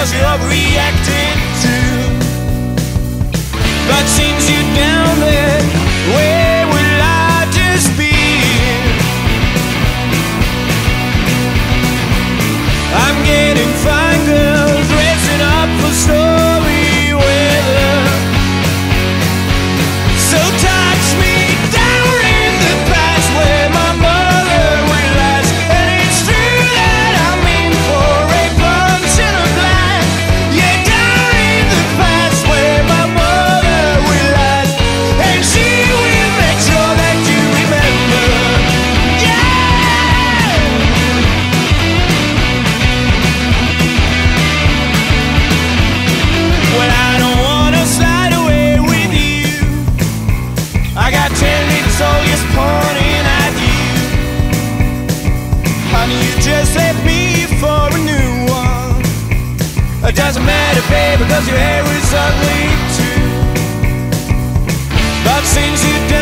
cause you're reacting to. But since you're down there, where will I just be? I'm getting fine girls dressing up for stormy weather. So touch me down in the past where my mother will last. And it's true that I'm in for a punch in a glass. Yeah, down in the past where my mother will last. And she will make sure that you remember. Yeah! Well, I don't wanna slide away with you. I got 10 little soldiers pointing at you. Honey, you just left me for a new one. It doesn't matter, babe, because your hair is ugly too. But since you